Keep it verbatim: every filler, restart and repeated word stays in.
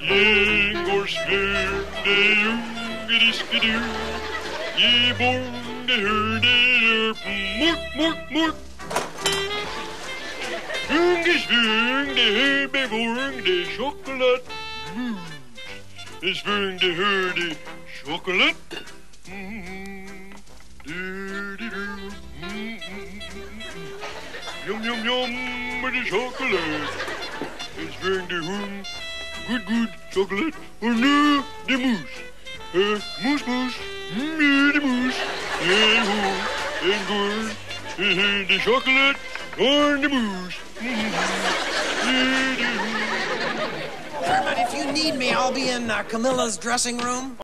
Ingårds flöde ungeriskadu. Ge bonde hörde mort, mort, mort. Ungers vungde hörde vungde choklad. Es vungde hörde choklad. Yum, yum, yum, with the chocolate. It's going to hum, good, good chocolate. Or no, the moose. Uh, moose, moose, mm, the moose. And hum, and good, uh, the chocolate, or the moose. Kermit, if you need me, I'll be in uh, Camilla's dressing room.